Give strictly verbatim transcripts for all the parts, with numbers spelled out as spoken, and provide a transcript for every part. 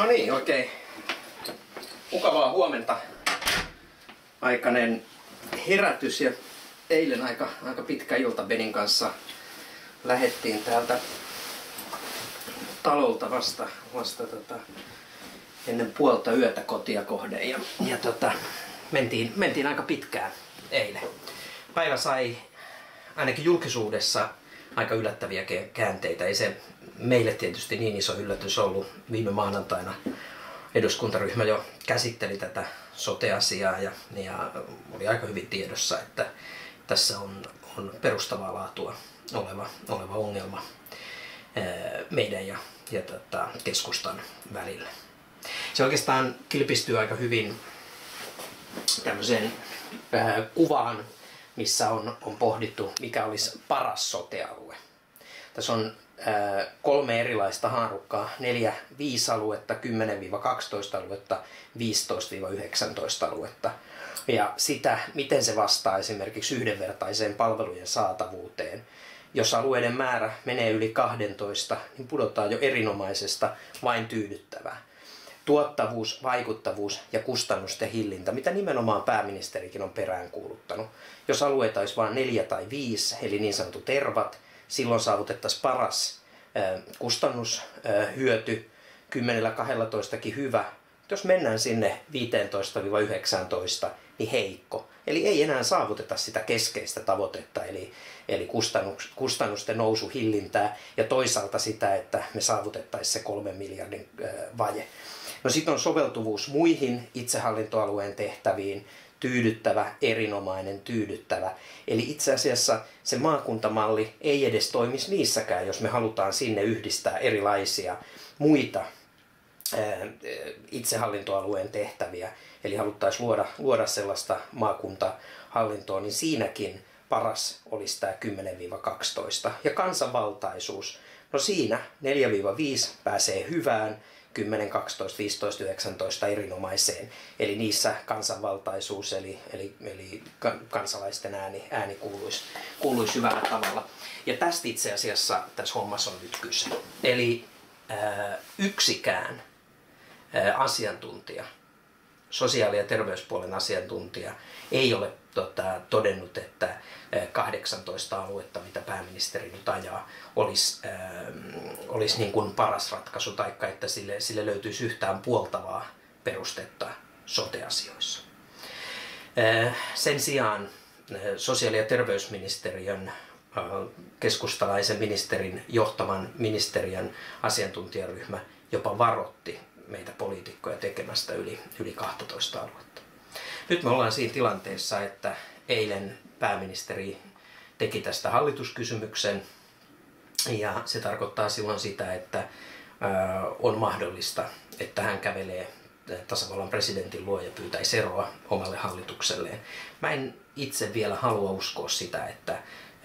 No niin, oikein mukavaa huomenta. Aikainen herätys ja eilen aika, aika pitkä ilta Benin kanssa lähettiin täältä talolta vasta, vasta tota, ennen puolta yötä kotia kohden ja, ja tota, mentiin, mentiin aika pitkään eilen. Päivä sai ainakin julkisuudessa aika yllättäviä käänteitä. Ei se meille tietysti niin iso yllätys ollut. Viime maanantaina eduskuntaryhmä jo käsitteli tätä sote-asiaa ja, ja oli aika hyvin tiedossa, että tässä on, on perustavaa laatua oleva, oleva ongelma meidän ja, ja tota, keskustan välillä. Se oikeastaan kilpistyy aika hyvin tämmöiseen äh, kuvaan, missä on, on pohdittu, mikä olisi paras sote-alue. Tässä on äh, kolme erilaista haarukkaa, neljä, viisi aluetta, kymmenen kaksitoista aluetta, viisitoista yhdeksäntoista aluetta. Ja sitä, miten se vastaa esimerkiksi yhdenvertaiseen palvelujen saatavuuteen. Jos alueiden määrä menee yli kaksitoista, niin pudotaan jo erinomaisesta vain tyydyttävää. Tuottavuus, vaikuttavuus ja kustannusten hillintä, mitä nimenomaan pääministerikin on peräänkuuluttanut. Jos alueita olisi vain neljä tai viisi, eli niin sanotut ervat, silloin saavutettaisiin paras kustannushyöty, kymmenellä kaksitoistakin hyvä. Jos mennään sinne viisitoista yhdeksäntoista, niin heikko. Eli ei enää saavuteta sitä keskeistä tavoitetta, eli, eli kustannusten nousu hillintää ja toisaalta sitä, että me saavutettaisiin se kolmen miljardin vaje. No sitten on soveltuvuus muihin itsehallintoalueen tehtäviin, tyydyttävä, erinomainen, tyydyttävä. Eli itse asiassa se maakuntamalli ei edes toimisi niissäkään, jos me halutaan sinne yhdistää erilaisia muita itsehallintoalueen tehtäviä. Eli haluttaisiin luoda, luoda sellaista maakuntahallintoa, niin siinäkin paras olisi tämä kymmenen kaksitoista. Ja kansanvaltaisuus, no siinä neljä viisi pääsee hyvään, kymmenen, kaksitoista, viisitoista, yhdeksäntoista erinomaiseen. Eli niissä kansanvaltaisuus, eli, eli, eli kansalaisten ääni, ääni kuuluisi, kuuluisi hyvällä tavalla. Ja tästä itse asiassa tässä hommassa on nyt kyse. Eli ää, yksikään ää, asiantuntija, sosiaali- ja terveyspuolen asiantuntija, ei ole tota, todennut, että kahdeksantoista aluetta, mitä pääministeri nyt ajaa, olisi, äh, olisi niin kuin paras ratkaisu, taikka että sille, sille löytyisi yhtään puoltavaa perustetta sote-asioissa. Äh, sen sijaan äh, sosiaali- ja terveysministeriön äh, keskustalaisen ministerin johtaman ministeriön asiantuntijaryhmä jopa varoitti meitä poliitikkoja tekemästä yli, yli kaksitoista aluetta. Nyt me ollaan siinä tilanteessa, että eilen pääministeri teki tästä hallituskysymyksen ja se tarkoittaa silloin sitä, että on mahdollista, että hän kävelee tasavallan presidentin luo ja pyytäisi eroa omalle hallitukselleen. Mä en itse vielä halua uskoa sitä, että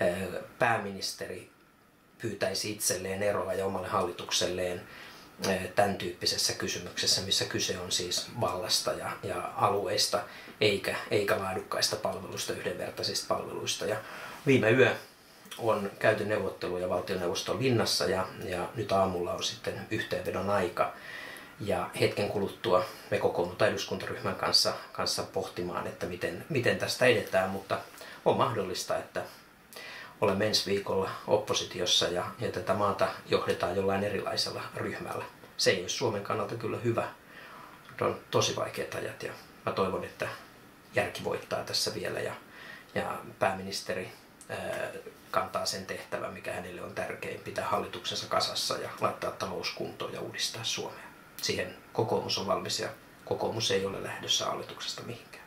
pääministeri pyytäisi itselleen eroa ja omalle hallitukselleen tämän tyyppisessä kysymyksessä, missä kyse on siis vallasta ja, ja alueista, eikä, eikä laadukkaista palveluista, yhdenvertaisista palveluista. Ja viime yö on käyty neuvotteluja valtioneuvoston linnassa ja, ja nyt aamulla on sitten yhteenvedon aika. Ja hetken kuluttua me kokoonnutaan eduskuntaryhmän kanssa, kanssa pohtimaan, että miten, miten tästä edetään, mutta on mahdollista, että olemme ensi viikolla oppositiossa ja, ja tätä maata johdetaan jollain erilaisella ryhmällä. Se ei ole Suomen kannalta kyllä hyvä. On tosi vaikeat ajat ja mä toivon, että järki voittaa tässä vielä ja, ja pääministeri ää, kantaa sen tehtävän, mikä hänelle on tärkein, pitää hallituksensa kasassa ja laittaa talous kuntoon ja uudistaa Suomea. Siihen kokoomus on valmis ja kokoomus ei ole lähdössä hallituksesta mihinkään.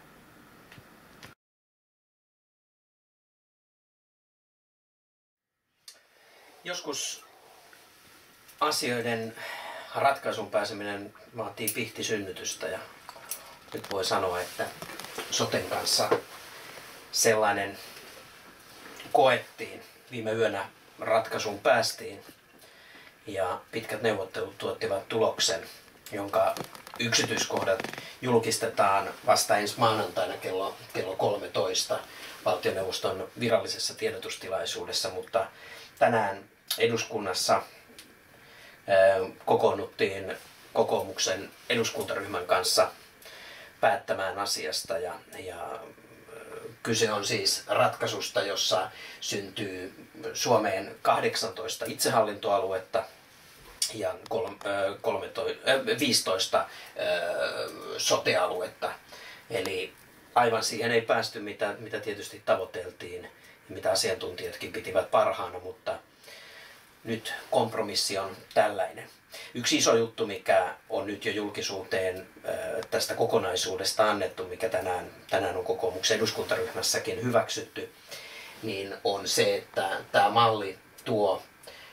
Joskus asioiden ratkaisun pääseminen vaatii pihtisynnytystä ja nyt voi sanoa, että soten kanssa sellainen koettiin. Viime yönä ratkaisuun päästiin ja pitkät neuvottelut tuottivat tuloksen, jonka yksityiskohdat julkistetaan vasta ensi maanantaina kello, kello kolmetoista valtioneuvoston virallisessa tiedotustilaisuudessa, mutta tänään eduskunnassa ää, kokoonnuttiin kokoomuksen eduskuntaryhmän kanssa päättämään asiasta ja, ja kyse on siis ratkaisusta, jossa syntyy Suomeen kahdeksantoista itsehallintoaluetta ja viisitoista sote-aluetta. Eli aivan siihen ei päästy, mitä, mitä tietysti tavoiteltiin ja mitä asiantuntijatkin pitivät parhaana, mutta nyt kompromissi on tällainen. Yksi iso juttu, mikä on nyt jo julkisuuteen tästä kokonaisuudesta annettu, mikä tänään, tänään on kokoomuksen eduskuntaryhmässäkin hyväksytty, niin on se, että tämä malli tuo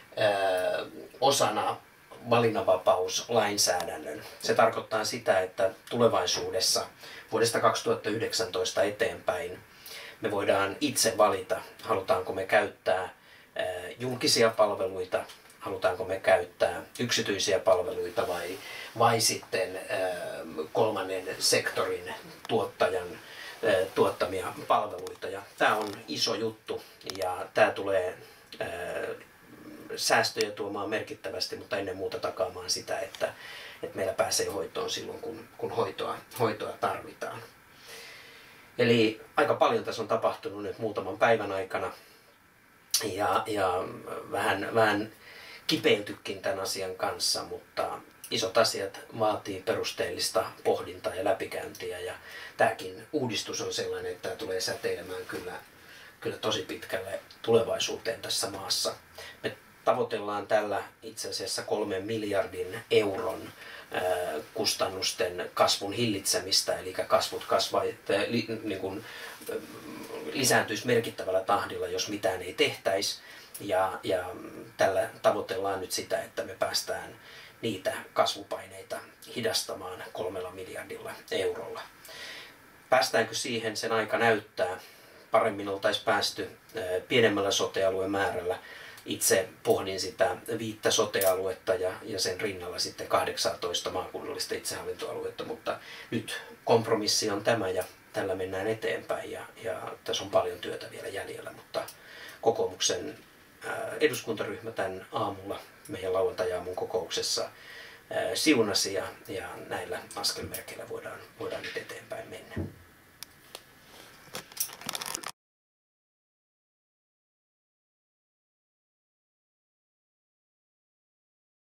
osana valinnanvapauslainsäädännön. Se tarkoittaa sitä, että tulevaisuudessa vuodesta kaksituhattayhdeksäntoista eteenpäin me voidaan itse valita, halutaanko me käyttää julkisia palveluita, halutaanko me käyttää yksityisiä palveluita vai, vai sitten kolmannen sektorin tuottajan tuottamia palveluita. Ja tämä on iso juttu ja tämä tulee säästöjä tuomaan merkittävästi, mutta ennen muuta takaamaan sitä, että, että meillä pääsee hoitoon silloin, kun, kun hoitoa, hoitoa tarvitaan. Eli aika paljon tässä on tapahtunut nyt muutaman päivän aikana ja, ja vähän, vähän kipeiltykin tämän asian kanssa, mutta isot asiat vaatii perusteellista pohdintaa ja läpikäyntiä ja tämäkin uudistus on sellainen, että tämä tulee säteilemään kyllä, kyllä tosi pitkälle tulevaisuuteen tässä maassa. Me tavoitellaan tällä itse asiassa kolmen miljardin euron kustannusten kasvun hillitsemistä, eli kasvut kasvaa, niin kuin, lisääntyisi merkittävällä tahdilla, jos mitään ei tehtäisi. Ja, ja tällä tavoitellaan nyt sitä, että me päästään niitä kasvupaineita hidastamaan kolmella miljardilla eurolla. Päästäänkö siihen, sen aika näyttää. Paremmin oltaisiin päästy pienemmällä sote-alueen määrällä. Itse pohdin sitä viittä sote-aluetta ja, ja sen rinnalla sitten kahdeksantoista maakunnallista itsehallintoaluetta, mutta nyt kompromissi on tämä ja tällä mennään eteenpäin ja, ja tässä on paljon työtä vielä jäljellä, mutta kokoomuksen eduskuntaryhmä tämän aamulla meidän lauantai-aamun kokouksessa siunasi ja, ja näillä askelmerkeillä voidaan, voidaan nyt eteenpäin mennä.